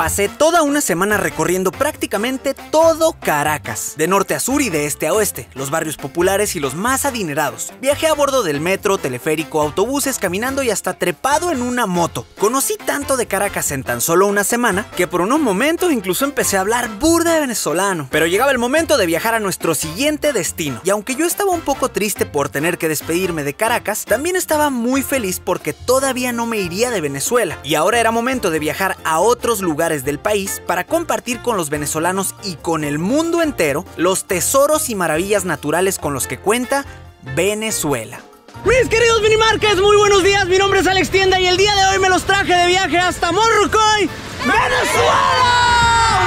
Pasé toda una semana recorriendo prácticamente todo Caracas, de norte a sur y de este a oeste, los barrios populares y los más adinerados. Viajé a bordo del metro, teleférico, autobuses, caminando y hasta trepado en una moto. Conocí tanto de Caracas en tan solo una semana que por unos momentos incluso empecé a hablar burda de venezolano. Pero llegaba el momento de viajar a nuestro siguiente destino. Y aunque yo estaba un poco triste por tener que despedirme de Caracas, también estaba muy feliz porque todavía no me iría de Venezuela. Y ahora era momento de viajar a otros lugares del país para compartir con los venezolanos y con el mundo entero los tesoros y maravillas naturales con los que cuenta Venezuela. Mis queridos Minimarkets, muy buenos días, mi nombre es Alex Tienda y el día de hoy me los traje de viaje hasta Morrocoy, Venezuela.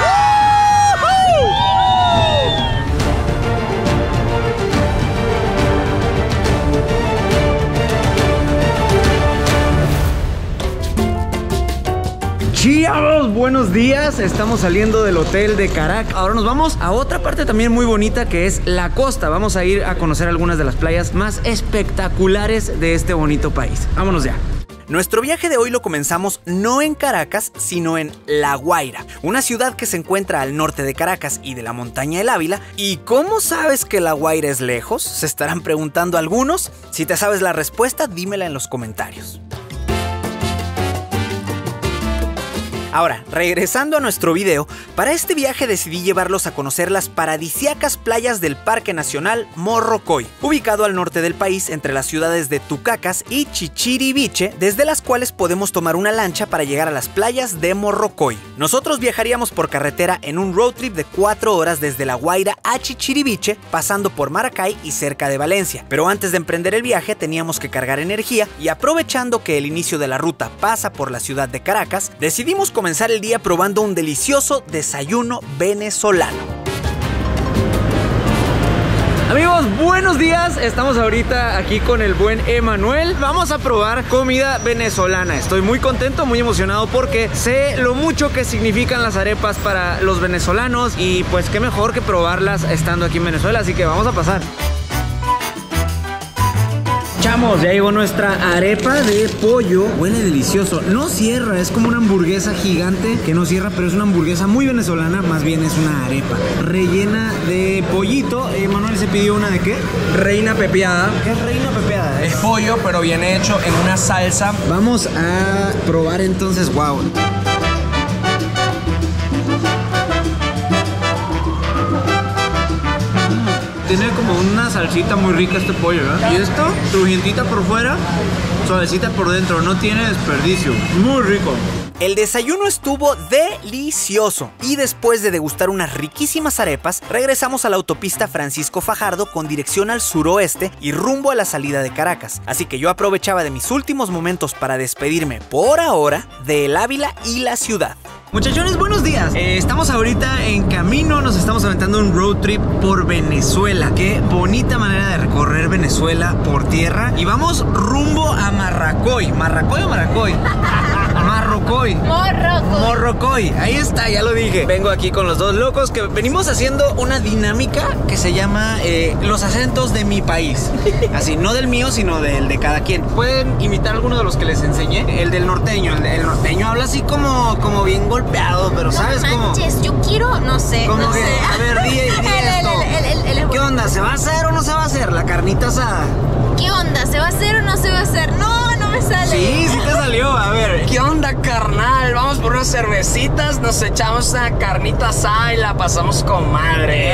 Chavos, buenos días, estamos saliendo del hotel de Caracas. Ahora nos vamos a otra parte también muy bonita que es la costa. Vamos a ir a conocer algunas de las playas más espectaculares de este bonito país. Vámonos ya. Nuestro viaje de hoy lo comenzamos no en Caracas, sino en La Guaira, una ciudad que se encuentra al norte de Caracas y de la montaña del Ávila. ¿Y cómo sabes que La Guaira es lejos? Se estarán preguntando algunos. Si te sabes la respuesta, dímela en los comentarios. Ahora, regresando a nuestro video, para este viaje decidí llevarlos a conocer las paradisíacas playas del Parque Nacional Morrocoy, ubicado al norte del país entre las ciudades de Tucacas y Chichiriviche, desde las cuales podemos tomar una lancha para llegar a las playas de Morrocoy. Nosotros viajaríamos por carretera en un road trip de 4 horas desde La Guaira a Chichiriviche, pasando por Maracay y cerca de Valencia. Pero antes de emprender el viaje teníamos que cargar energía y aprovechando que el inicio de la ruta pasa por la ciudad de Caracas, decidimos comenzar el día probando un delicioso desayuno venezolano. Amigos, buenos días, estamos ahorita aquí con el buen Emanuel. Vamos a probar comida venezolana. Estoy muy contento, muy emocionado porque sé lo mucho que significan las arepas para los venezolanos y pues qué mejor que probarlas estando aquí en Venezuela, así que vamos a pasar. Chamos, ya llegó nuestra arepa de pollo. Huele delicioso. No cierra, es como una hamburguesa gigante que no cierra, pero es una hamburguesa muy venezolana. Más bien es una arepa rellena de pollito. Manuel se pidió una de ¿qué? Reina pepiada. ¿Qué es reina pepiada? Es pollo, pero viene hecho en una salsa. Vamos a probar entonces. Wow. Tiene como una salsita muy rica este pollo, ¿verdad? Y esto, crujientita por fuera, suavecita por dentro, no tiene desperdicio. Muy rico. El desayuno estuvo delicioso y después de degustar unas riquísimas arepas, regresamos a la autopista Francisco Fajardo con dirección al suroeste y rumbo a la salida de Caracas. Así que yo aprovechaba de mis últimos momentos para despedirme por ahora de El Ávila y la ciudad. Muchachones, buenos días. Estamos ahorita en camino, nos estamos aventando un road trip por Venezuela. Qué bonita manera de recorrer Venezuela por tierra. Y vamos rumbo a Marracoy. ¿Marracoy o Maracoy? Morrocoy. Morrocoy. Ahí está, ya lo dije. Vengo aquí con los dos locos que venimos haciendo una dinámica que se llama los acentos de mi país. Así, no del mío, sino del de cada quien. Pueden imitar alguno de los que les enseñé. El del norteño. El norteño habla así como bien golpeado, pero ¿sabes cómo? Yo quiero, no sé. ¿Cómo que? A ver, di esto. ¿Qué onda? ¿Se va a hacer o no se va a hacer la carnita asada? ¿Qué onda? ¿Se va a hacer o no se va a hacer? No, no me sale. Sí, sí te salió. A ver. ¿Qué onda, carnal? Vamos por unas cervecitas, nos echamos una carnita asada y la pasamos con madre.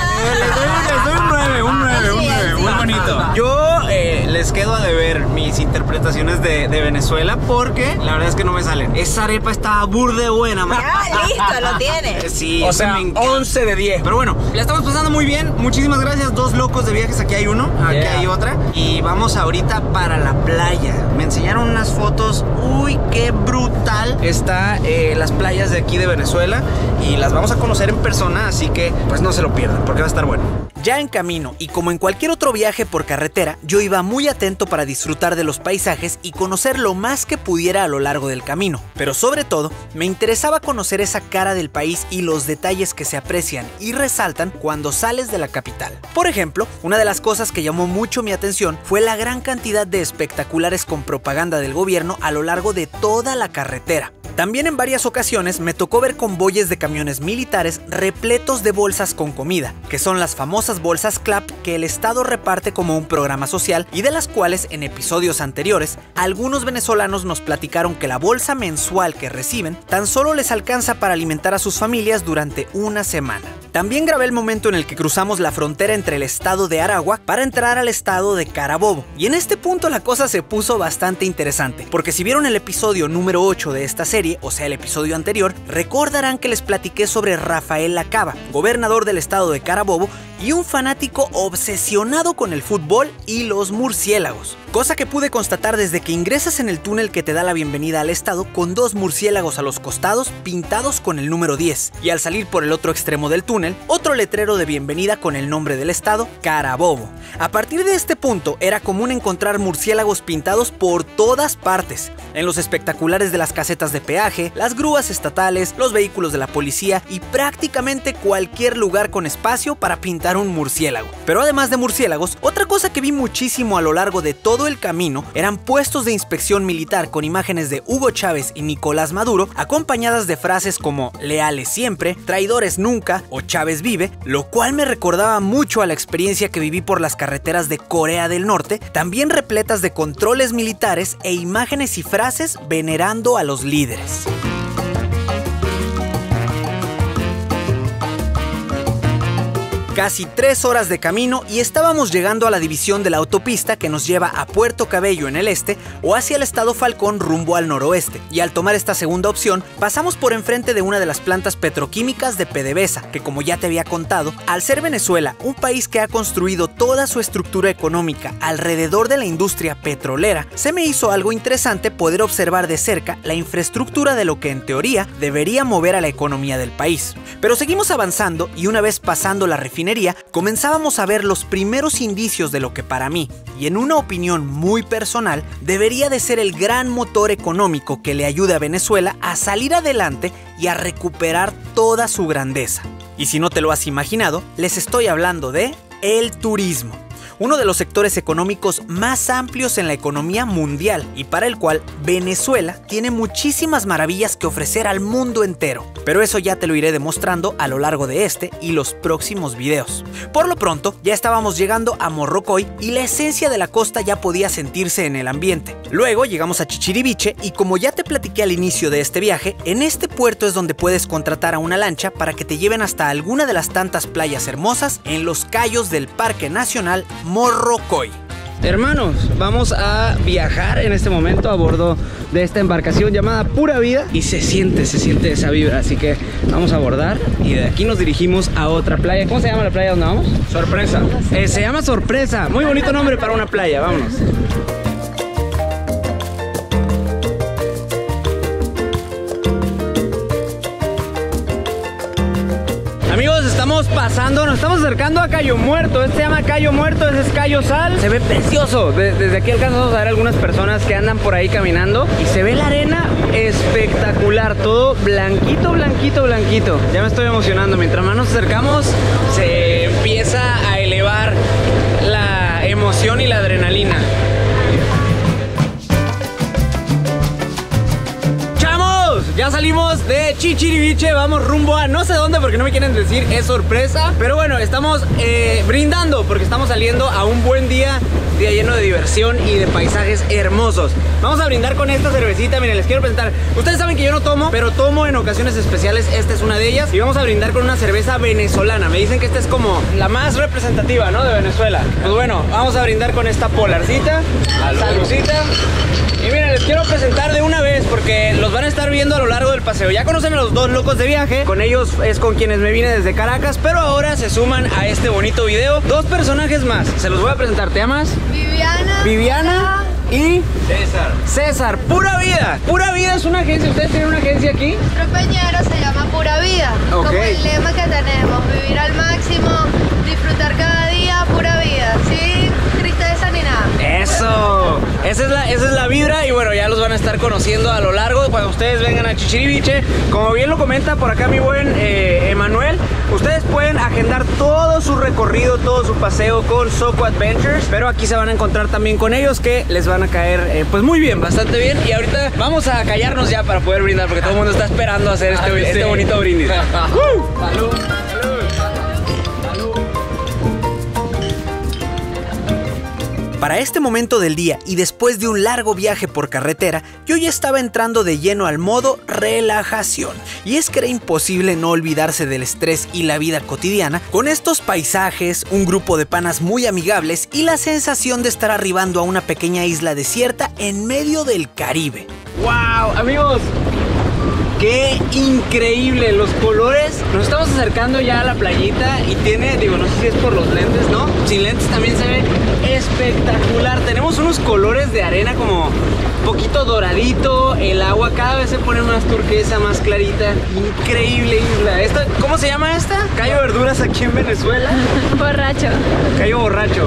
Les doy un 9, muy bonito. Yo les quedo a deber mis interpretaciones de Venezuela porque la verdad es que no me salen. Esa arepa está burde buena, man. Ya, listo, lo tienes. Sí, o sea, me encanta. 11 de 10. Pero bueno, la estamos pasando muy bien. Muchísimas gracias. Dos locos de viajes. Aquí hay uno, aquí hay otra. Y vamos ahorita para la playa. Me enseñaron unas fotos. Uy, qué brutal está las playas de aquí de Venezuela. Y las vamos a conocer en persona. Así que pues no se lo pierdan porque va a estar bueno. Ya en camino y como en cualquier otro viaje por carretera, yo iba muy atento para disfrutar de los paisajes y conocer lo más que pudiera a lo largo del camino. Pero sobre todo, me interesaba conocer esa cara del país y los detalles que se aprecian y resaltan cuando sales de la capital. Por ejemplo, una de las cosas que llamó mucho mi atención fue la gran cantidad de espectaculares con propaganda del gobierno a lo largo de toda la carretera. También en varias ocasiones me tocó ver convoyes de camiones militares repletos de bolsas con comida, que son las famosas bolsas CLAP que el Estado reparte como un programa social y de las cuales en episodios anteriores algunos venezolanos nos platicaron que la bolsa mensual que reciben tan solo les alcanza para alimentar a sus familias durante una semana. También grabé el momento en el que cruzamos la frontera entre el estado de Aragua para entrar al estado de Carabobo. Y en este punto la cosa se puso bastante interesante, porque si vieron el episodio número 8 de esta serie, o sea el episodio anterior, recordarán que les platiqué sobre Rafael Lacaba, gobernador del estado de Carabobo y un fanático obsesionado con el fútbol y los murciélagos. Cosa que pude constatar desde que ingresas en el túnel que te da la bienvenida al estado con 2 murciélagos a los costados pintados con el número 10 y al salir por el otro extremo del túnel, otro letrero de bienvenida con el nombre del estado, Carabobo. A partir de este punto era común encontrar murciélagos pintados por todas partes, en los espectaculares de las casetas de peaje, las grúas estatales, los vehículos de la policía y prácticamente cualquier lugar con espacio para pintar un murciélago. Pero además de murciélagos, otra cosa que vi muchísimo a lo largo de todo el camino eran puestos de inspección militar con imágenes de Hugo Chávez y Nicolás Maduro, acompañadas de frases como leales siempre, traidores nunca o Chávez vive, lo cual me recordaba mucho a la experiencia que viví por las carreteras de Corea del Norte, también repletas de controles militares e imágenes y frases venerando a los líderes. Casi 3 horas de camino y estábamos llegando a la división de la autopista que nos lleva a Puerto Cabello en el este o hacia el estado Falcón rumbo al noroeste. Y al tomar esta segunda opción, pasamos por enfrente de una de las plantas petroquímicas de PDVSA, que como ya te había contado, al ser Venezuela un país que ha construido toda su estructura económica alrededor de la industria petrolera, se me hizo algo interesante poder observar de cerca la infraestructura de lo que en teoría debería mover a la economía del país. Pero seguimos avanzando y una vez pasando la refinería, comenzábamos a ver los primeros indicios de lo que para mí, y en una opinión muy personal, debería de ser el gran motor económico que le ayude a Venezuela a salir adelante y a recuperar toda su grandeza. Y si no te lo has imaginado, les estoy hablando de el turismo. Uno de los sectores económicos más amplios en la economía mundial y para el cual Venezuela tiene muchísimas maravillas que ofrecer al mundo entero. Pero eso ya te lo iré demostrando a lo largo de este y los próximos videos. Por lo pronto, ya estábamos llegando a Morrocoy y la esencia de la costa ya podía sentirse en el ambiente. Luego llegamos a Chichiriviche y como ya te platiqué al inicio de este viaje, en este puerto es donde puedes contratar a una lancha para que te lleven hasta alguna de las tantas playas hermosas en los cayos del Parque Nacional Morrocoy. Hermanos, vamos a viajar en este momento a bordo de esta embarcación llamada Pura Vida y se siente esa vibra, así que vamos a abordar y de aquí nos dirigimos a otra playa. ¿Cómo se llama la playa donde vamos? Sorpresa. Se llama Sorpresa, muy bonito nombre para una playa, vámonos. Amigos, estamos pasando, nos estamos acercando a Cayo Muerto. Este se llama Cayo Muerto, ese es Cayo Sal. Se ve precioso. Desde aquí alcanzamos a ver algunas personas que andan por ahí caminando y se ve la arena espectacular. Todo blanquito, blanquito, blanquito. Ya me estoy emocionando. Mientras más nos acercamos, se empieza a elevar la emoción y la adrenalina. Ya salimos de Chichiriviche, vamos rumbo a no sé dónde porque no me quieren decir, es sorpresa. Pero bueno, estamos brindando porque estamos saliendo a un buen día lleno de diversión y de paisajes hermosos. Vamos a brindar con esta cervecita, miren, les quiero presentar. Ustedes saben que yo no tomo, pero tomo en ocasiones especiales, esta es una de ellas. Y vamos a brindar con una cerveza venezolana. Me dicen que esta es como la más representativa, ¿no? De Venezuela. Pues bueno, vamos a brindar con esta polarcita, saludcita. Y miren, les quiero presentar de una vez porque los van a estar viendo a lo largo del paseo. Ya conocen a los dos locos de viaje, con ellos es con quienes me vine desde Caracas, pero ahora se suman a este bonito video dos personajes más. Se los voy a presentar. ¿Te llamas? Viviana y César. Pura Vida. Pura Vida es una agencia. ¿Ustedes tienen una agencia aquí? Nuestro peñero se llama Pura Vida. Okay. Como el lema que tenemos, vivir al máximo, disfrutar cada día, pura vida, sin tristeza ni nada. Eso esa es la vibra y bueno, ya los van a estar conociendo a lo largo cuando ustedes vengan a Chichiriviche. Como bien lo comenta por acá mi buen Emanuel, ustedes pueden agendar todo su recorrido, todo su paseo con Soco Adventures, pero aquí se van a encontrar también con ellos que les van a caer pues muy bien, bastante bien. Y ahorita vamos a callarnos ya para poder brindar porque todo el mundo está esperando hacer este bonito brindis. ¡Salud! Para este momento del día y después de un largo viaje por carretera, yo ya estaba entrando de lleno al modo relajación. Y es que era imposible no olvidarse del estrés y la vida cotidiana con estos paisajes, un grupo de panas muy amigables y la sensación de estar arribando a una pequeña isla desierta en medio del Caribe. ¡Wow! Amigos, ¡qué increíble! Los colores. Nos estamos acercando ya a la playita y tiene, digo, no sé si es por los lentes, ¿no? Sin lentes también se ve espectacular. Tenemos unos colores de arena como un poquito doradito. El agua cada vez se pone más turquesa, más clarita. Increíble isla. ¿Cómo se llama esta? Cayo Verduras aquí en Venezuela. Borracho. Cayo Borracho.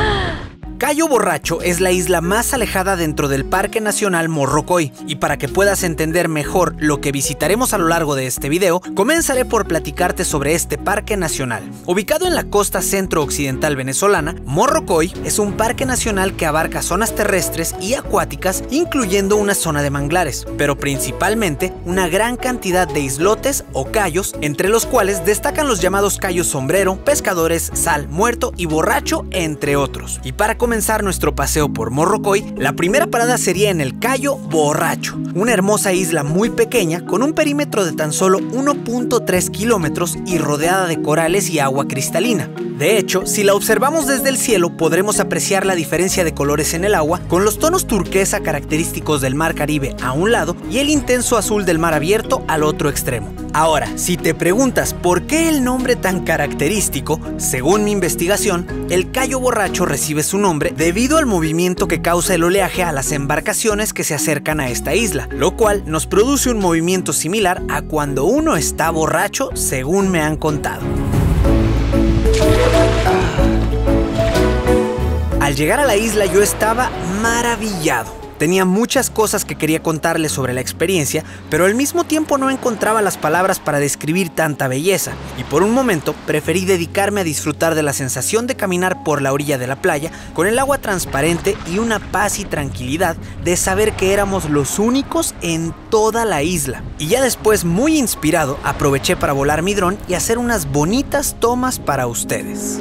Cayo Borracho es la isla más alejada dentro del Parque Nacional Morrocoy, y para que puedas entender mejor lo que visitaremos a lo largo de este video, comenzaré por platicarte sobre este parque nacional. Ubicado en la costa centro-occidental venezolana, Morrocoy es un parque nacional que abarca zonas terrestres y acuáticas, incluyendo una zona de manglares, pero principalmente una gran cantidad de islotes o cayos, entre los cuales destacan los llamados cayos Sombrero, Pescadores, Sal, Muerto y Borracho, entre otros. Y para comenzar nuestro paseo por Morrocoy, la primera parada sería en el Cayo Borracho, una hermosa isla muy pequeña con un perímetro de tan solo 1.3 kilómetros y rodeada de corales y agua cristalina. De hecho, si la observamos desde el cielo, podremos apreciar la diferencia de colores en el agua, con los tonos turquesa característicos del mar Caribe a un lado y el intenso azul del mar abierto al otro extremo. Ahora, si te preguntas por qué el nombre tan característico, según mi investigación, el Cayo Borracho recibe su nombre debido al movimiento que causa el oleaje a las embarcaciones que se acercan a esta isla, lo cual nos produce un movimiento similar a cuando uno está borracho, según me han contado. Al llegar a la isla yo estaba maravillado. Tenía muchas cosas que quería contarles sobre la experiencia, pero al mismo tiempo no encontraba las palabras para describir tanta belleza, y por un momento preferí dedicarme a disfrutar de la sensación de caminar por la orilla de la playa, con el agua transparente y una paz y tranquilidad de saber que éramos los únicos en toda la isla. Y ya después, muy inspirado, aproveché para volar mi dron y hacer unas bonitas tomas para ustedes.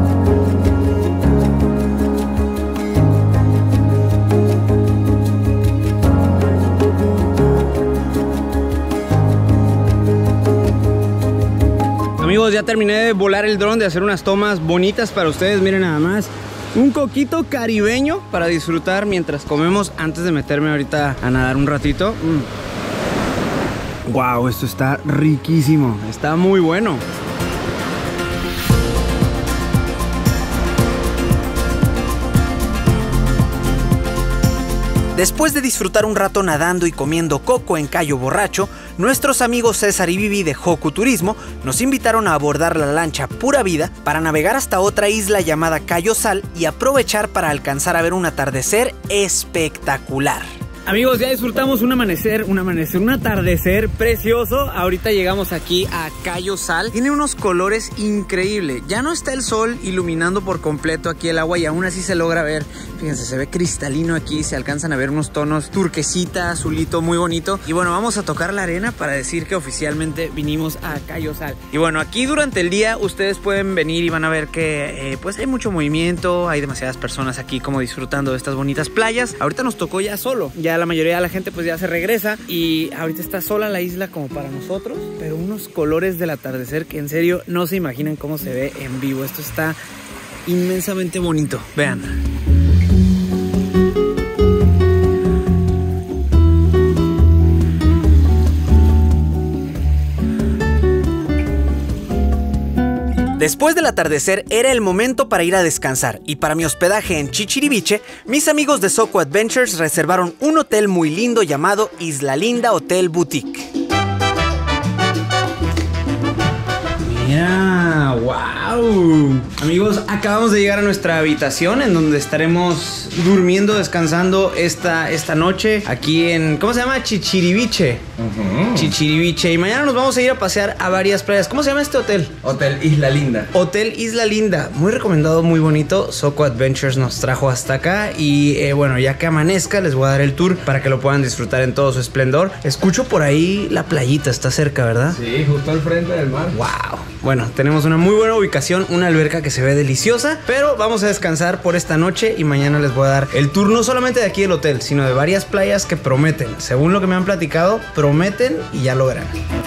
Amigos, ya terminé de volar el dron, de hacer unas tomas bonitas para ustedes. Miren nada más, un coquito caribeño para disfrutar mientras comemos, antes de meterme ahorita a nadar un ratito. Wow, esto está riquísimo, está muy bueno. Después de disfrutar un rato nadando y comiendo coco en Cayo Borracho, nuestros amigos César y Vivi de Joku Turismo nos invitaron a abordar la lancha Pura Vida para navegar hasta otra isla llamada Cayo Sal y aprovechar para alcanzar a ver un atardecer espectacular. Amigos, ya disfrutamos un atardecer precioso. Ahorita llegamos aquí a Cayo Sal. Tiene unos colores increíbles. Ya no está el sol iluminando por completo aquí el agua y aún así se logra ver. Fíjense, se ve cristalino aquí. Se alcanzan a ver unos tonos turquesita, azulito, muy bonito. Y bueno, vamos a tocar la arena para decir que oficialmente vinimos a Cayo Sal. Y bueno, aquí durante el día ustedes pueden venir y van a ver que pues hay mucho movimiento. Hay demasiadas personas aquí como disfrutando de estas bonitas playas. Ahorita nos tocó ya solo. Ya la mayoría de la gente pues ya se regresa y ahorita está sola la isla como para nosotros, pero unos colores del atardecer que en serio no se imaginan cómo se ve en vivo. Esto está inmensamente bonito, vean. Después del atardecer era el momento para ir a descansar, y para mi hospedaje en Chichiriviche, mis amigos de Soco Adventures reservaron un hotel muy lindo llamado Isla Linda Hotel Boutique. Mira, wow, ¡Wow! Amigos, acabamos de llegar a nuestra habitación en donde estaremos durmiendo, descansando esta noche aquí en, ¿cómo se llama? Chichiriviche. Chichiriviche. Y mañana nos vamos a ir a pasear a varias playas. ¿Cómo se llama este hotel? Hotel Isla Linda. Hotel Isla Linda. Muy recomendado, muy bonito. Soco Adventures nos trajo hasta acá. Y bueno, ya que amanezca, les voy a dar el tour para que lo puedan disfrutar en todo su esplendor. Escucho por ahí la playita, está cerca, ¿verdad? Sí, justo al frente del mar. ¡Wow! Bueno, tenemos una muy buena ubicación, una alberca que se ve deliciosa, pero vamos a descansar por esta noche y mañana les voy a dar el tour no solamente de aquí del hotel, sino de varias playas que prometen. Según lo que me han platicado, prometen y ya lo verán.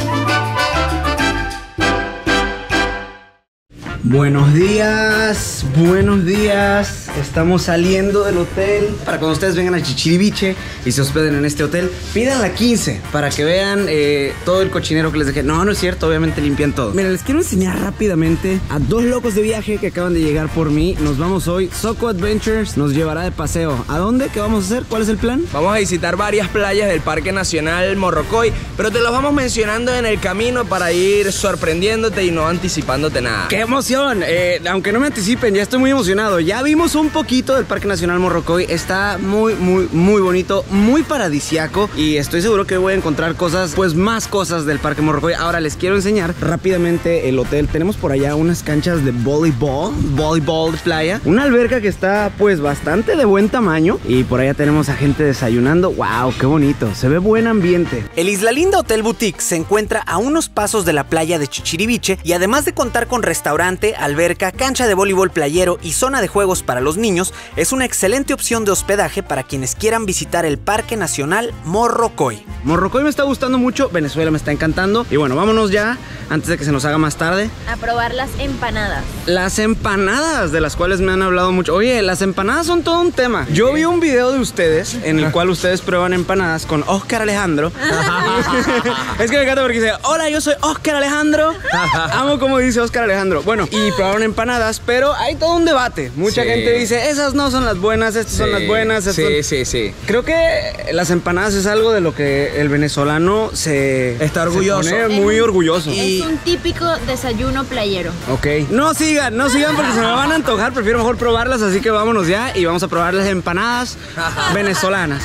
Buenos días, buenos días. Estamos saliendo del hotel. Para cuando ustedes vengan a Chichiriviche y se hospeden en este hotel, pidan la 15 para que vean todo el cochinero que les dejé. No, no es cierto, obviamente limpian todo. Miren, les quiero enseñar rápidamente a dos locos de viaje que acaban de llegar por mí. Nos vamos hoy. Soco Adventures nos llevará de paseo. ¿A dónde? ¿Qué vamos a hacer? ¿Cuál es el plan? Vamos a visitar varias playas del Parque Nacional Morrocoy, pero te los vamos mencionando en el camino para ir sorprendiéndote y no anticipándote nada. ¡Qué emoción! Aunque no me anticipen, ya estoy muy emocionado. Ya vimos un poquito del Parque Nacional Morrocoy. Está muy bonito, muy paradisiaco. Y estoy seguro que voy a encontrar cosas, pues más cosas del Parque Morrocoy. Ahora les quiero enseñar rápidamente el hotel. Tenemos por allá unas canchas de voleibol de playa. Una alberca que está pues bastante de buen tamaño. Y por allá tenemos a gente desayunando. ¡Wow! ¡Qué bonito! Se ve buen ambiente. El Isla Linda Hotel Boutique se encuentra a unos pasos de la playa de Chichiriviche y además de contar con restaurante, alberca, cancha de voleibol playero y zona de juegos para los niños, es una excelente opción de hospedaje para quienes quieran visitar el Parque Nacional Morrocoy. Morrocoy me está gustando mucho, Venezuela me está encantando. Y bueno, vámonos ya, antes de que se nos haga más tarde. A probar las empanadas. Las empanadas, de las cuales me han hablado mucho. Oye, las empanadas son todo un tema. Yo vi un video de ustedes en el cual ustedes prueban empanadas con Oscar Alejandro. Es que me encanta porque dice: hola, yo soy Oscar Alejandro. Amo como dice Oscar Alejandro. Bueno, y probaron empanadas, pero hay todo un debate. Mucha gente dice: esas no son las buenas, estas son las buenas. Sí. Creo que las empanadas es algo de lo que el venezolano está orgulloso. Se pone muy orgulloso. Es un típico desayuno playero. Ok. No sigan porque se me van a antojar. Prefiero mejor probarlas, así que vámonos ya y vamos a probar las empanadas venezolanas.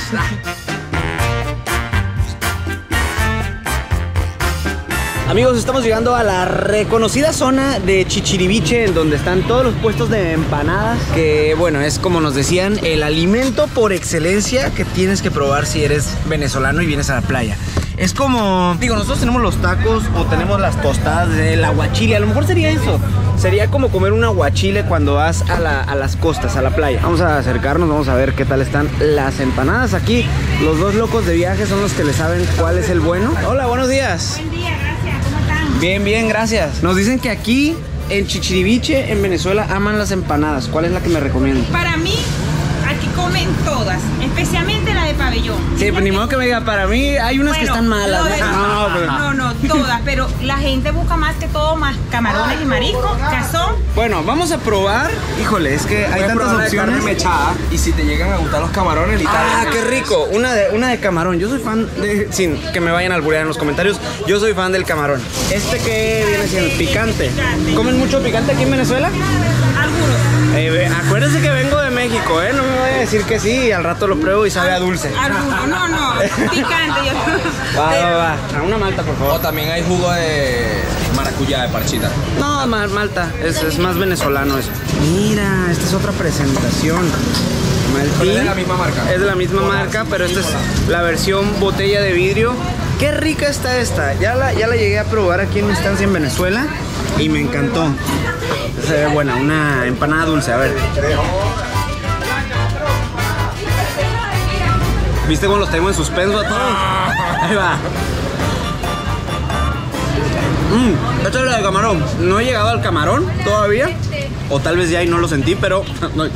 Amigos, estamos llegando a la reconocida zona de Chichiriviche, en donde están todos los puestos de empanadas, que bueno, es como nos decían, el alimento por excelencia que tienes que probar si eres venezolano y vienes a la playa. Es como, digo, nosotros tenemos los tacos o tenemos las tostadas del aguachile. A lo mejor sería eso. Sería como comer un aguachile cuando vas a las costas, a la playa. Vamos a acercarnos, vamos a ver qué tal están las empanadas aquí. Los dos locos de viaje son los que le saben cuál es el bueno. Hola, buenos días. Buen día, gracias. ¿Cómo están? Bien, gracias. Nos dicen que aquí en Chichiriviche, en Venezuela, aman las empanadas. ¿Cuál es la que me recomiendan? Para mí, aquí comen todas, especialmente la de pabellón. Sí, pues ni modo que me diga, para mí hay unas que están malas. No, todas, pero la gente busca más que todo más camarones y mariscos, cazón. Bueno, vamos a probar. Híjole, es que hay tantas opciones. Mechada, y si te llegan a gustar los camarones, Ah, qué rico. Una de camarón. Yo soy fan de, sin que me vayan a alburear en los comentarios, yo soy fan del camarón. Este que viene siendo picante. ¿Comen mucho picante aquí en Venezuela? Algunos. Acuérdense que vengo de México, no me voy a decir que sí y al rato lo pruebo y sabe a dulce. Algunos, no, picante. Va. A una malta, por favor. O también hay jugo de maracuyá, de parchita. No, malta, es más venezolano eso. Mira, esta es otra presentación. Maltín. Es de la misma marca. Es de la misma marca, pero esta es la versión botella de vidrio. Qué rica está esta. Ya la llegué a probar aquí en mi estancia en Venezuela y me encantó. Se ve buena, una empanada dulce, a ver. ¿Viste cómo los tengo en suspenso a todos? Ahí va. Esta es la de camarón. No he llegado al camarón todavía. O tal vez ya y no lo sentí, pero... no.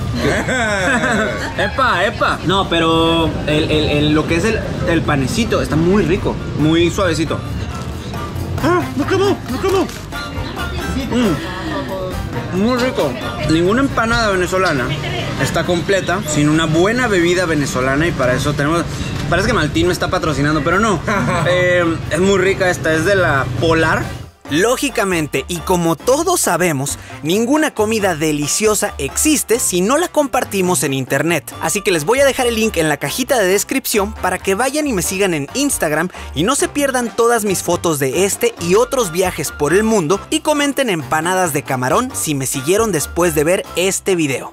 ¡Epa! No, pero lo que es el panecito está muy rico. Muy suavecito. ¡Me quemó! Muy rico. Ninguna empanada venezolana está completa sin una buena bebida venezolana, y para eso tenemos... Parece que Maltín me está patrocinando, pero no. Es muy rica esta, es de la Polar. Lógicamente, y como todos sabemos, ninguna comida deliciosa existe si no la compartimos en internet. Así que les voy a dejar el link en la cajita de descripción para que vayan y me sigan en Instagram y no se pierdan todas mis fotos de este y otros viajes por el mundo, y comenten empanadas de camarón si me siguieron después de ver este video.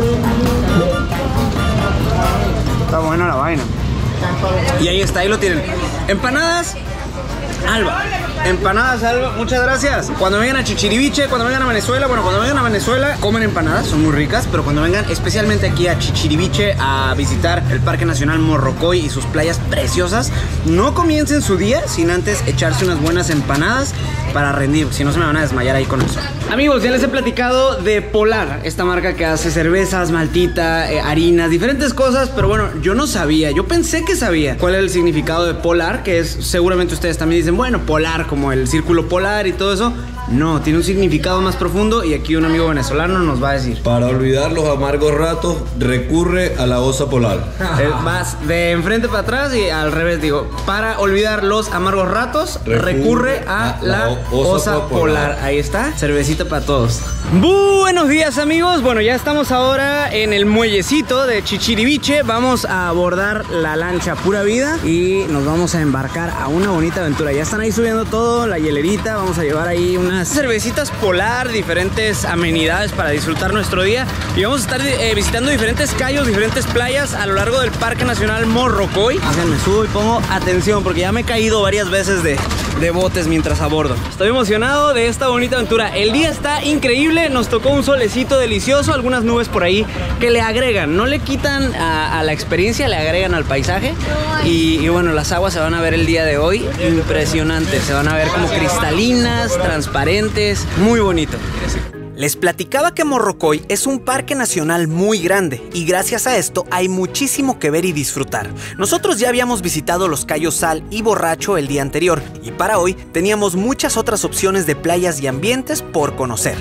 Está buena la vaina. Y ahí está, ahí lo tienen. Empanadas Alba. Empanadas Alba, muchas gracias. Cuando vengan a Chichiriviche, cuando vengan a Venezuela, bueno, cuando vengan a Venezuela, comen empanadas, son muy ricas, pero cuando vengan especialmente aquí a Chichiriviche a visitar el Parque Nacional Morrocoy y sus playas preciosas, no comiencen su día sin antes echarse unas buenas empanadas para rendir, si no se me van a desmayar ahí con eso. Amigos, ya les he platicado de Polar, esta marca que hace cervezas, maltita, harinas, diferentes cosas, pero bueno, yo no sabía, yo pensé que sabía cuál era el significado de Polar, que es, seguramente ustedes también dicen, bueno, polar, como el círculo polar y todo eso. No, tiene un significado más profundo y aquí un amigo venezolano nos va a decir. Para olvidar los amargos ratos, recurre a la osa polar. Vas de enfrente para atrás y al revés, digo, para olvidar los amargos ratos, recurre a la osa polar. Ahí está, cervecita para todos. Buenos días, amigos. Bueno, ya estamos ahora en el muellecito de Chichiriviche. Vamos a abordar la lancha Pura Vida y nos vamos a embarcar a una bonita aventura. Ya están ahí subiendo todo, la hielerita. Vamos a llevar ahí unas cervecitas Polar, diferentes amenidades para disfrutar nuestro día. Y vamos a estar visitando diferentes cayos, diferentes playas a lo largo del Parque Nacional Morrocoy. Me subo y pongo atención porque ya me he caído varias veces de botes mientras abordo. Estoy emocionado de esta bonita aventura. El día está increíble, nos tocó un solecito delicioso, algunas nubes por ahí que le agregan, no le quitan a la experiencia, le agregan al paisaje. Y bueno, las aguas se van a ver el día de hoy impresionantes, se van a ver como cristalinas, transparentes, muy bonito. Les platicaba que Morrocoy es un parque nacional muy grande y gracias a esto hay muchísimo que ver y disfrutar. Nosotros ya habíamos visitado los cayos Sal y Borracho el día anterior y para hoy teníamos muchas otras opciones de playas y ambientes por conocer.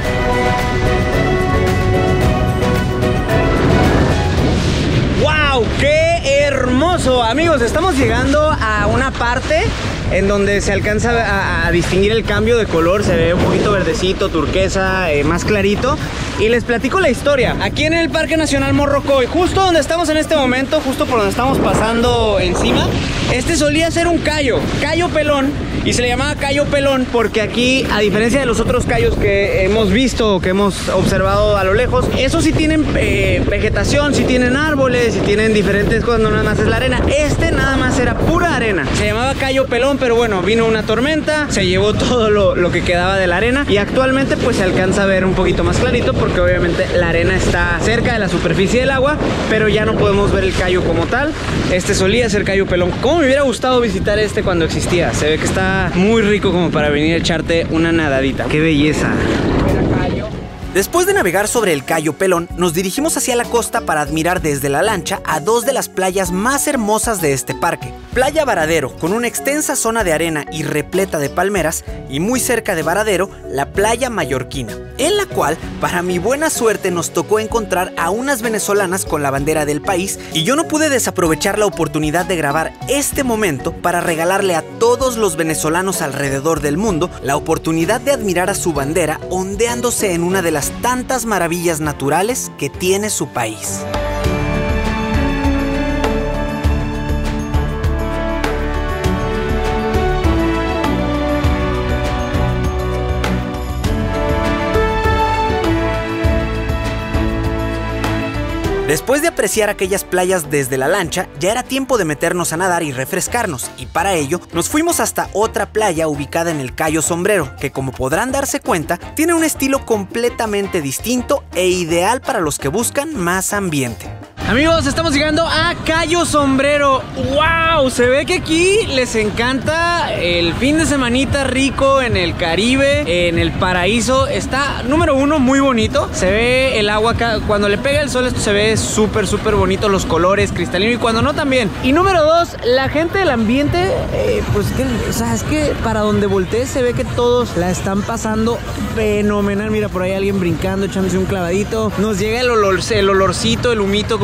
¡Wow! ¡Qué hermoso! Amigos, estamos llegando a una parte en donde se alcanza a distinguir el cambio de color. Se ve un poquito verdecito, turquesa, más clarito. Y les platico la historia. Aquí en el Parque Nacional Morrocoy, justo donde estamos en este momento, justo por donde estamos pasando encima, este solía ser un cayo pelón. Y se le llamaba cayo pelón porque aquí, a diferencia de los otros cayos que hemos visto, que hemos observado a lo lejos, esos sí tienen vegetación, sí tienen árboles, sí tienen diferentes cosas, no nada más es la arena. Este nada más era pura arena. Se llamaba cayo pelón, pero bueno, vino una tormenta, se llevó todo lo que quedaba de la arena y actualmente pues se alcanza a ver un poquito más clarito porque obviamente la arena está cerca de la superficie del agua, pero ya no podemos ver el cayo como tal. Este solía ser cayo pelón. ¿Cómo me hubiera gustado visitar este cuando existía? Se ve que está muy rico como para venir a echarte una nadadita. ¡Qué belleza! Después de navegar sobre el Cayo Pelón, nos dirigimos hacia la costa para admirar desde la lancha a dos de las playas más hermosas de este parque. Playa Varadero, con una extensa zona de arena y repleta de palmeras, y muy cerca de Varadero, la Playa Mallorquina, en la cual, para mi buena suerte, nos tocó encontrar a unas venezolanas con la bandera del país, y yo no pude desaprovechar la oportunidad de grabar este momento para regalarle a todos los venezolanos alrededor del mundo la oportunidad de admirar a su bandera ondeándose en una de las tantas maravillas naturales que tiene su país. Después de apreciar aquellas playas desde la lancha, ya era tiempo de meternos a nadar y refrescarnos, y para ello nos fuimos hasta otra playa ubicada en el Cayo Sombrero, que como podrán darse cuenta, tiene un estilo completamente distinto e ideal para los que buscan más ambiente. Amigos, estamos llegando a Cayo Sombrero. ¡Wow! Se ve que aquí les encanta el fin de semanita rico en el Caribe, en el paraíso. Está, número uno, muy bonito. Se ve el agua acá, cuando le pega el sol esto se ve súper bonito, los colores, cristalino, y cuando no también. Y número dos, la gente del ambiente, pues o sea, es que para donde voltees se ve que todos la están pasando fenomenal. Mira, por ahí alguien brincando, echándose un clavadito. Nos llega el olorcito, el humito como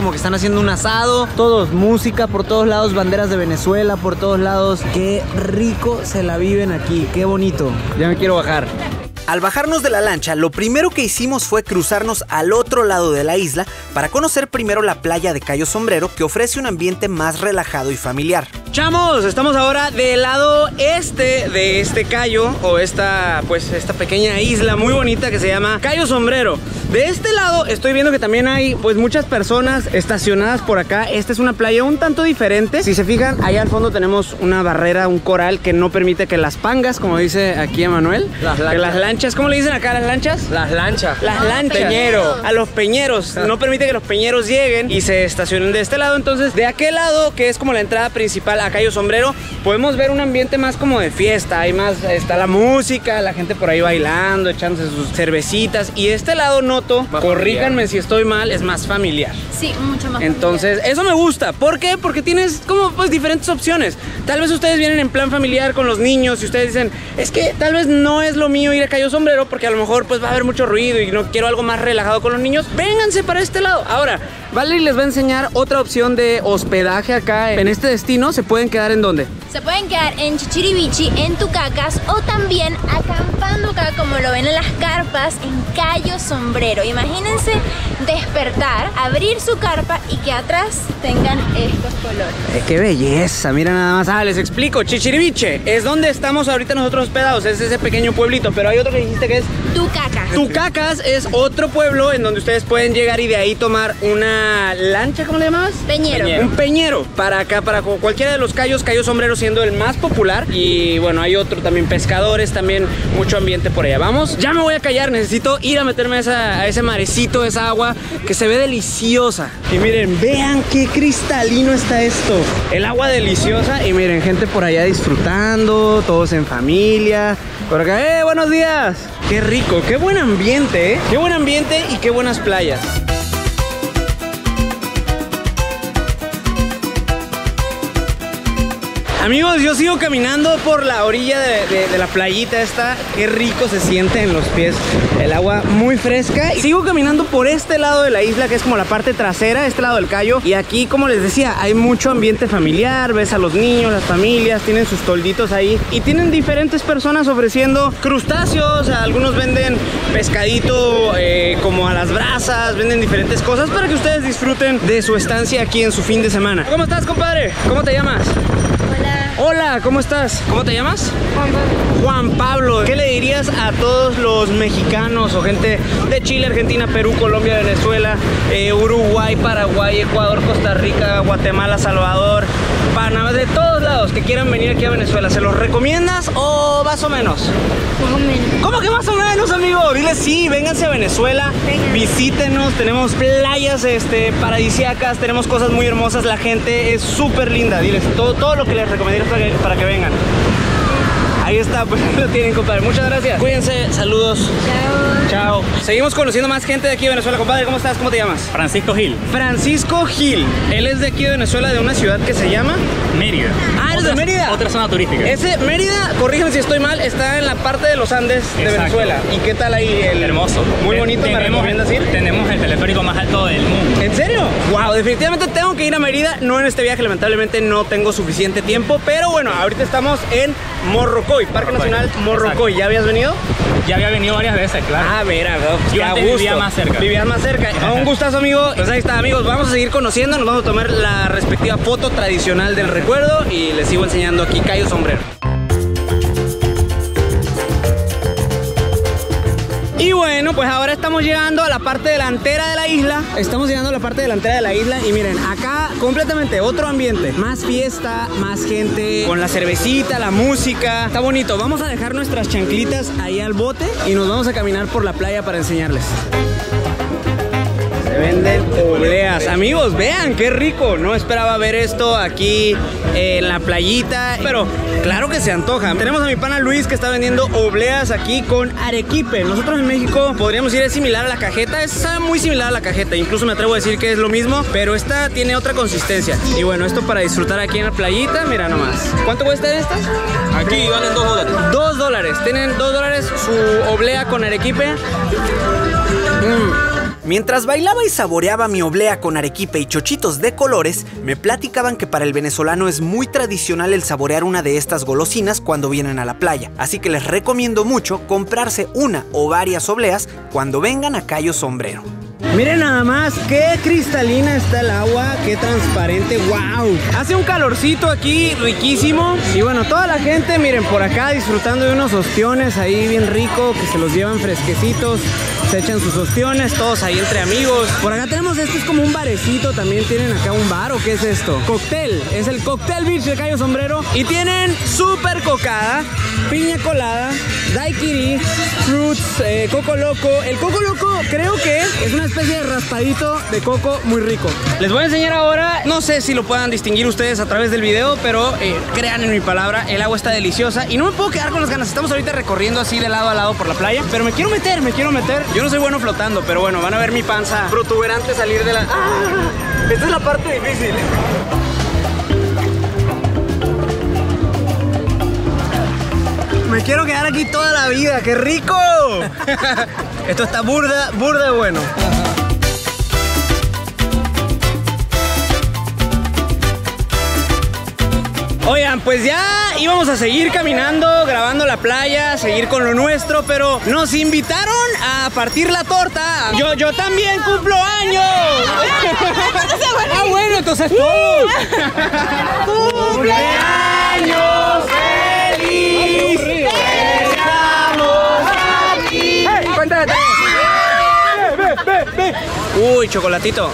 como que están haciendo un asado. Todos, música por todos lados, banderas de Venezuela por todos lados. Qué rico se la viven aquí, qué bonito. Ya me quiero bajar. Al bajarnos de la lancha, lo primero que hicimos fue cruzarnos al otro lado de la isla para conocer primero la playa de Cayo Sombrero, que ofrece un ambiente más relajado y familiar. Chamos, estamos ahora del lado este de este cayo, o esta pequeña isla muy bonita que se llama Cayo Sombrero. De este lado estoy viendo que también hay pues muchas personas estacionadas por acá. Esta es una playa un tanto diferente. Si se fijan, allá al fondo tenemos una barrera, un coral que no permite que las pangas, como dice aquí Emanuel, que las lanchas, ¿cómo le dicen acá a las lanchas? Las lanchas. Las lanchas. Peñero. A los peñeros. No permite que los peñeros lleguen y se estacionen de este lado. Entonces, de aquel lado, que es como la entrada principal a Cayo Sombrero, podemos ver un ambiente más como de fiesta. Hay más, está la música, la gente por ahí bailando, echándose sus cervecitas. Y este lado noto, corríjanme si estoy mal, es más familiar. Sí, mucho más. Entonces, eso me gusta. ¿Por qué? Porque tienes como pues diferentes opciones. Tal vez ustedes vienen en plan familiar con los niños y ustedes dicen, es que tal vez no es lo mío ir a Cayo Sombrero porque a lo mejor pues va a haber mucho ruido y no quiero algo más relajado con los niños. Vénganse para este lado. Ahora, Valerie les va a enseñar otra opción de hospedaje acá en este destino. ¿Se pueden quedar en dónde? Se pueden quedar en Chichirivichi, en Tucacas, o también acampando acá, como lo ven en las carpas, en Cayo Sombrero. Imagínense despertar, abrir su carpa y que atrás tengan estos colores. ¡Qué belleza! Mira nada más. Ah, les explico. Chichiriviche es donde estamos ahorita nosotros hospedados. Es ese pequeño pueblito. Pero hay otro que dijiste que es Tucacas. Tucacas. Es otro pueblo en donde ustedes pueden llegar y de ahí tomar una lancha. ¿Cómo le llamabas? Peñero. Un peñero. Para acá, para cualquiera de los cayos. Cayo Sombrero siendo el más popular. Y bueno, hay otro también, pescadores, también mucho ambiente por allá. Vamos, ya me voy a callar. Necesito ir a meterme a ese marecito, esa agua que se ve deliciosa. Y miren, vean qué cristalino está esto. El agua deliciosa. Y miren, gente por allá disfrutando, todos en familia. Por acá, buenos días. Qué rico, qué buen ambiente, Qué buen ambiente y qué buenas playas. Amigos, yo sigo caminando por la orilla de la playita esta. Qué rico se siente en los pies. El agua muy fresca. Y sigo caminando por este lado de la isla, que es como la parte trasera, este lado del cayo. Y aquí, como les decía, hay mucho ambiente familiar. Ves a los niños, las familias, tienen sus tolditos ahí. Y tienen diferentes personas ofreciendo crustáceos. Algunos venden pescadito como a las brasas. Venden diferentes cosas para que ustedes disfruten de su estancia aquí en su fin de semana. ¿Cómo estás, compadre? ¿Cómo te llamas? Hola, ¿cómo estás? ¿Cómo te llamas? Juan Pablo. Juan Pablo. ¿Qué le dirías a todos los mexicanos o gente de Chile, Argentina, Perú, Colombia, Venezuela, Uruguay, Paraguay, Ecuador, Costa Rica, Guatemala, Salvador, Panamá, de todos lados que quieran venir aquí a Venezuela? ¿Se los recomiendas o más o menos? Más o menos. ¿Cómo que más o menos, amigo? Diles sí, vénganse a Venezuela, visítenos, tenemos playas paradisíacas, tenemos cosas muy hermosas, la gente es súper linda. Diles todo lo que les recomendaría para que vengan. Ahí está, pues lo tienen, compadre. Muchas gracias. Cuídense, saludos. Chao. Chao. Seguimos conociendo más gente de aquí de Venezuela. Compadre, ¿cómo estás? ¿Cómo te llamas? Francisco Gil. Francisco Gil. Él es de aquí de Venezuela, de una ciudad que se llama Mérida. Ah, ¿eres de Mérida? Otra zona turística. Mérida, corrígeme si estoy mal, está en la parte de los Andes de Exacto. Venezuela. ¿Y qué tal ahí? Hermoso. Muy bonito, ¿me recomiendas ir? Tenemos el teleférico más alto del mundo. ¿En serio? Wow, definitivamente tengo que ir a Mérida. No en este viaje, lamentablemente no tengo suficiente tiempo. Pero bueno, ahorita estamos en Morrocoy, Parque Nacional Morrocoy. ¿Ya habías venido? Ya había venido varias veces, claro. Ah, mira, Yo antes vivía más cerca. Vivías más cerca. Un gustazo, amigo. Pues ahí está, amigos. Vamos a seguir conociendo. Nos vamos a tomar la respectiva foto tradicional del recuerdo. Y les sigo enseñando aquí Cayo Sombrero. Y bueno, pues ahora estamos llegando a la parte delantera de la isla. Estamos llegando a la parte delantera de la isla. Y miren, acá completamente otro ambiente. Más fiesta, más gente, con la cervecita, la música. Está bonito. Vamos a dejar nuestras chanclitas ahí al bote y nos vamos a caminar por la playa para enseñarles. Se venden obleas. Amigos, vean qué rico. No esperaba ver esto aquí en la playita, pero claro que se antoja. Tenemos a mi pana Luis que está vendiendo obleas aquí con arequipe. Nosotros en México podríamos decir es similar a la cajeta. Es muy similar a la cajeta. Incluso me atrevo a decir que es lo mismo, pero esta tiene otra consistencia. Y bueno, esto para disfrutar aquí en la playita. Mira nomás. ¿Cuánto cuestan estas? Aquí valen $2. $2. Tienen $2 su oblea con arequipe. Mientras bailaba y saboreaba mi oblea con arequipe y chochitos de colores, me platicaban que para el venezolano es muy tradicional el saborear una de estas golosinas cuando vienen a la playa. Así que les recomiendo mucho comprarse una o varias obleas cuando vengan a Cayo Sombrero. Miren nada más qué cristalina está el agua, qué transparente, wow. Hace un calorcito aquí riquísimo. Y bueno, toda la gente, miren, por acá disfrutando de unos ostiones ahí bien rico, que se los llevan fresquecitos. Se echan sus ostiones, todos ahí entre amigos. Por acá tenemos, esto es como un barecito. También tienen acá un bar, ¿o qué es esto? Cóctel, es el Cóctel Beach de Cayo Sombrero. Y tienen super cocada, piña colada, daiquiri, fruits, coco loco. El coco loco creo que es una especie de raspadito de coco muy rico. Les voy a enseñar ahora, no sé si lo puedan distinguir ustedes a través del video, pero crean en mi palabra, el agua está deliciosa y no me puedo quedar con las ganas. Estamos ahorita recorriendo así de lado a lado por la playa, pero me quiero meter. Yo no soy bueno flotando, pero bueno, van a ver mi panza protuberante salir de la... ¡Ah! Esta es la parte difícil. Me quiero quedar aquí toda la vida, ¡qué rico! Esto está burda de bueno. Oigan, pues ya íbamos a seguir caminando, grabando la playa, seguir con lo nuestro, pero nos invitaron a partir la torta. Yo también cumplo años. Ah, bueno, entonces todos. ¡Cumpleaños feliz! ¡Estamos aquí! ¡Cuéntate! ¡Ve! Uy, chocolatito.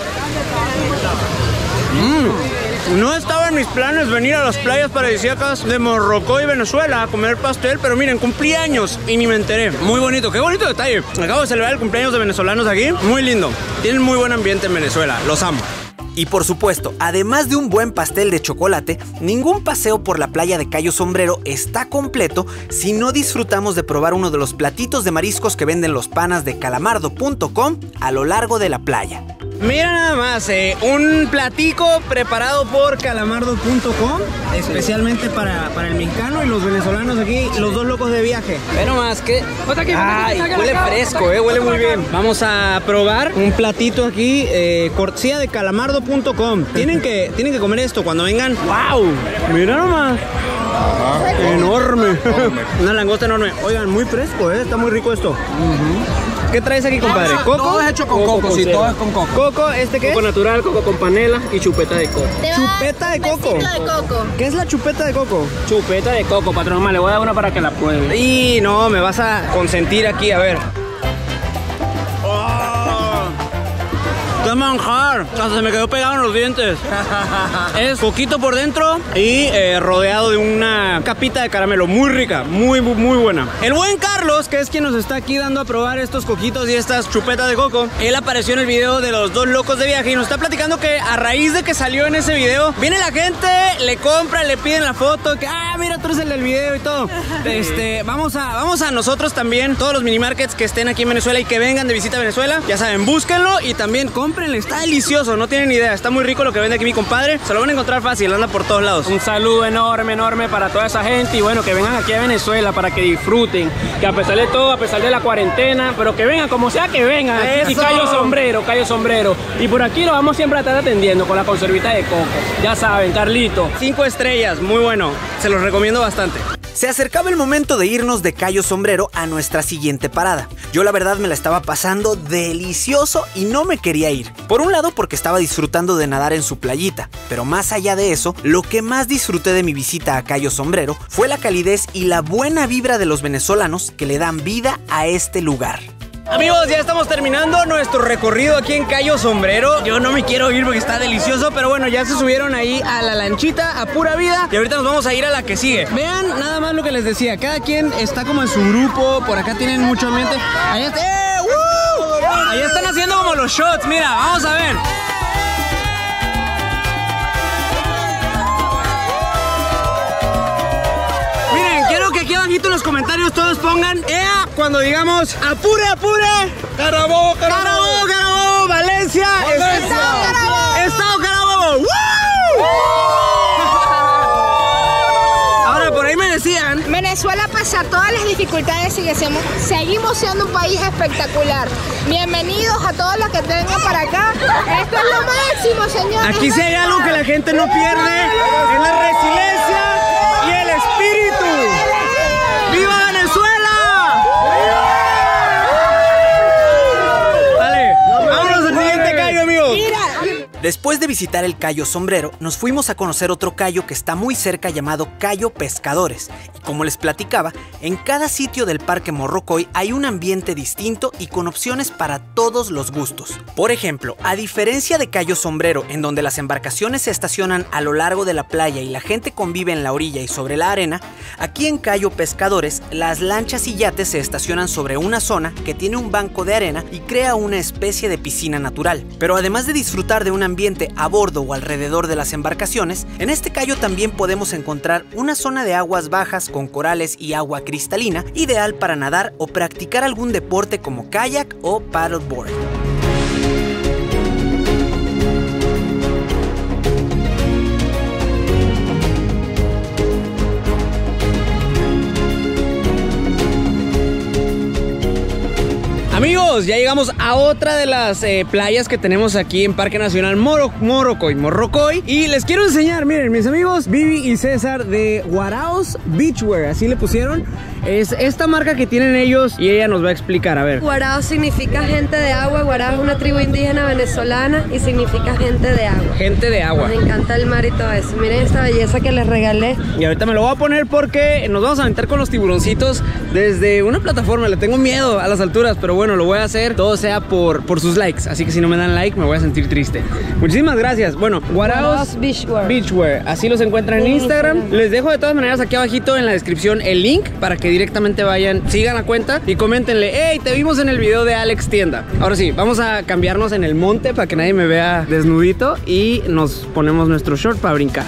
No estaba en mis planes venir a las playas paradisíacas de Morrocoy, Venezuela, a comer pastel, pero miren, cumplí años y ni me enteré. Muy bonito, qué bonito detalle. Acabo de celebrar el cumpleaños de venezolanos aquí. Muy lindo. Tienen muy buen ambiente en Venezuela. Los amo. Y por supuesto, además de un buen pastel de chocolate, ningún paseo por la playa de Cayo Sombrero está completo si no disfrutamos de probar uno de los platitos de mariscos que venden los panas de calamardo.com a lo largo de la playa. Mira nada más, un platico preparado por calamardo.com, especialmente para el mexicano y los venezolanos aquí, los dos locos de viaje. Pero más que... ¡Ay! Huele fresco, huele muy bien. Vamos a probar un platito aquí, cortesía de calamardo.com. Tienen que comer esto cuando vengan. ¡Wow! Mira nomás. Enorme. Una langosta enorme. Oigan, muy fresco, está muy rico esto. ¿Qué traes aquí, compadre? ¿Coco? Todo es hecho con coco, sí, todo es con coco. ¿Coco? ¿Este qué? Coco natural, coco con panela y chupeta de coco. Chupeta de coco. ¿Qué es la chupeta de coco? Chupeta de coco, patrón. Más le voy a dar una para que la pruebe. Y no, me vas a consentir aquí, a ver. ¡Qué manjar! Hasta se me quedó pegado en los dientes. Es coquito por dentro y rodeado de una capita de caramelo. Muy rica, muy buena. El buen Carlos, que es quien nos está aquí dando a probar estos coquitos y estas chupetas de coco, él apareció en el video de los dos locos de viaje y nos está platicando que a raíz de que salió en ese video, viene la gente, le compra, le piden la foto, que mira, tú eres el del video y todo. Vamos a nosotros también, todos los mini markets que estén aquí en Venezuela y que vengan de visita a Venezuela, ya saben, búsquenlo y también compren. Está delicioso, no tienen idea, está muy rico lo que vende aquí mi compadre. Se lo van a encontrar fácil, anda por todos lados. Un saludo enorme para toda esa gente y bueno, que vengan aquí a Venezuela para que disfruten, que a pesar de todo, a pesar de la cuarentena, pero que vengan, como sea que vengan. Y Cayo Sombrero. Y por aquí lo vamos siempre a estar atendiendo con la conservita de coco. Ya saben, Carlito. 5 estrellas, muy bueno, se los recomiendo bastante. Se acercaba el momento de irnos de Cayo Sombrero a nuestra siguiente parada. Yo la verdad me la estaba pasando delicioso y no me quería ir. Por un lado porque estaba disfrutando de nadar en su playita, pero más allá de eso, lo que más disfruté de mi visita a Cayo Sombrero fue la calidez y la buena vibra de los venezolanos que le dan vida a este lugar. Amigos, ya estamos terminando nuestro recorrido aquí en Cayo Sombrero. Yo no me quiero ir porque está delicioso, pero bueno, ya se subieron ahí a la lanchita a pura vida y ahorita nos vamos a ir a la que sigue. Vean nada más lo que les decía, cada quien está como en su grupo, por acá tienen mucho ambiente. Allá están haciendo como los shots, mira, vamos a ver. Aquí abajito en los comentarios todos pongan ¡ea! Cuando digamos apure, Carabobo, Valencia, Estado Carabobo. ¡Woo! Ahora por ahí me decían Venezuela, pese a todas las dificultades, seguimos siendo un país espectacular. Bienvenidos a todos los que vengan para acá. Esto es lo máximo, señores. Aquí sí hay algo que la gente no pierde, es la resiliencia y el espíritu. ¡Viva Venezuela! Vale, vámonos al siguiente callo, amigos. Después de visitar el Cayo Sombrero, nos fuimos a conocer otro cayo que está muy cerca llamado Cayo Pescadores. Y como les platicaba, en cada sitio del Parque Morrocoy hay un ambiente distinto y con opciones para todos los gustos. Por ejemplo, a diferencia de Cayo Sombrero, en donde las embarcaciones se estacionan a lo largo de la playa y la gente convive en la orilla y sobre la arena, aquí en Cayo Pescadores, las lanchas y yates se estacionan sobre una zona que tiene un banco de arena y crea una especie de piscina natural. Pero además de disfrutar de un ambiente a bordo o alrededor de las embarcaciones, en este cayo también podemos encontrar una zona de aguas bajas con corales y agua cristalina, ideal para nadar o practicar algún deporte como kayak o paddleboard. Amigos, ya llegamos a otra de las playas que tenemos aquí en Parque Nacional Morrocoy. Y les quiero enseñar, miren, mis amigos Vivi y César de Guaraos Beachwear, así le pusieron. Es esta marca que tienen ellos y ella nos va a explicar, a ver. Guaraos significa gente de agua. Guaraos es una tribu indígena venezolana y significa gente de agua. Gente de agua. Nos encanta el mar y todo eso. Miren esta belleza que les regalé. Y ahorita me lo voy a poner porque nos vamos a aventar con los tiburoncitos desde una plataforma. Le tengo miedo a las alturas, pero bueno, lo voy a hacer. Todo sea por sus likes. Así que si no me dan like, me voy a sentir triste. Muchísimas gracias. Bueno, Guaraos Beachwear. Así los encuentran en Instagram. Les dejo de todas maneras aquí abajito en la descripción el link para que directamente vayan, sigan la cuenta y coméntenle: hey, te vimos en el video de Alex Tienda. Ahora sí, vamos a cambiarnos en el monte para que nadie me vea desnudito y nos ponemos nuestro short para brincar.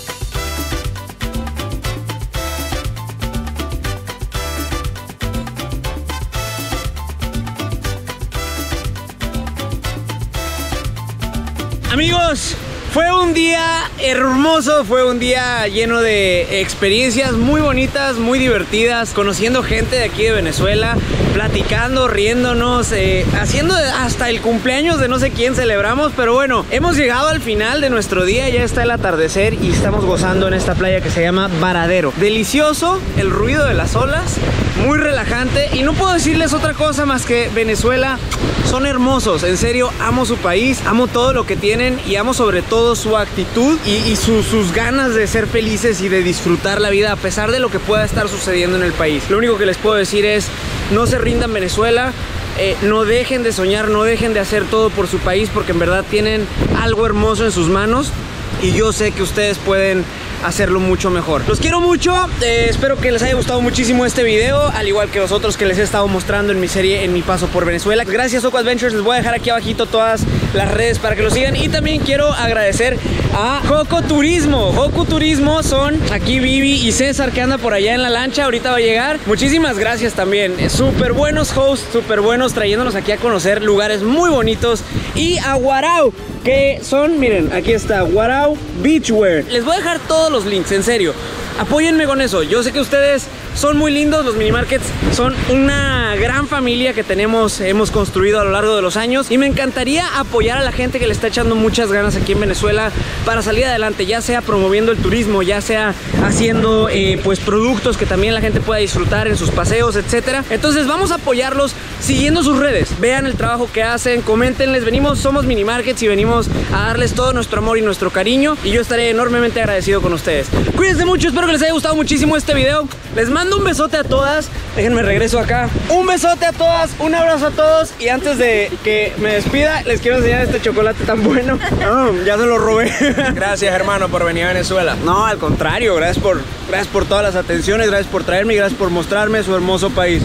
Amigos, fue un día hermoso, fue un día lleno de experiencias muy bonitas, muy divertidas, conociendo gente de aquí de Venezuela, platicando, riéndonos, haciendo hasta el cumpleaños de no sé quién celebramos, pero bueno, hemos llegado al final de nuestro día, ya está el atardecer y estamos gozando en esta playa que se llama Varadero. Delicioso, el ruido de las olas, muy relajante y no puedo decirles otra cosa más que Venezuela son hermosos, en serio, amo su país, amo todo lo que tienen y amo sobre todo su actitud y sus ganas de ser felices y de disfrutar la vida a pesar de lo que pueda estar sucediendo en el país. Lo único que les puedo decir es: no se rindan, Venezuela, no dejen de soñar, no dejen de hacer todo por su país, porque en verdad tienen algo hermoso en sus manos y yo sé que ustedes pueden hacerlo mucho mejor. Los quiero mucho, espero que les haya gustado muchísimo este video, al igual que los otros que les he estado mostrando en mi serie, en mi paso por Venezuela. Gracias Oco Adventures, les voy a dejar aquí abajito todas las redes para que lo sigan y también quiero agradecer a Joco Turismo. Joco Turismo son aquí Vivi y César que anda por allá en la lancha, ahorita va a llegar. Muchísimas gracias también, súper buenos hosts, súper buenos, trayéndonos aquí a conocer lugares muy bonitos. Y a Guarao, que son, miren, aquí está Guarao Beachwear. Les voy a dejar todos los links, en serio. Apóyenme con eso. Yo sé que ustedes son muy lindos, los mini markets son una gran familia que hemos construido a lo largo de los años y me encantaría apoyar a la gente que le está echando muchas ganas aquí en Venezuela para salir adelante, ya sea promoviendo el turismo, ya sea haciendo pues productos que también la gente pueda disfrutar en sus paseos, etcétera. Entonces vamos a apoyarlos siguiendo sus redes, vean el trabajo que hacen, coméntenles. Somos mini markets y venimos a darles todo nuestro amor y nuestro cariño y yo estaré enormemente agradecido con ustedes. Cuídense mucho, espero que les haya gustado muchísimo este video. Les mando un besote a todas. Déjenme regreso acá. Un besote a todas, un abrazo a todos. Y antes de que me despida, les quiero enseñar este chocolate tan bueno. Ya se lo robé. Gracias, hermano, por venir a Venezuela. No, al contrario, gracias por todas las atenciones, gracias por traerme y gracias por mostrarme su hermoso país.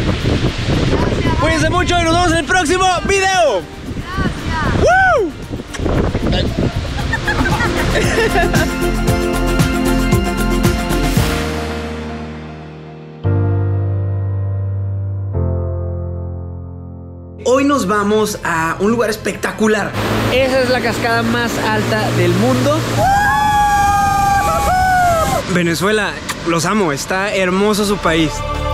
Cuídense mucho y nos vemos en el próximo video. Gracias. Hoy nos vamos a un lugar espectacular. Esa es la cascada más alta del mundo. Venezuela, los amo, está hermoso su país.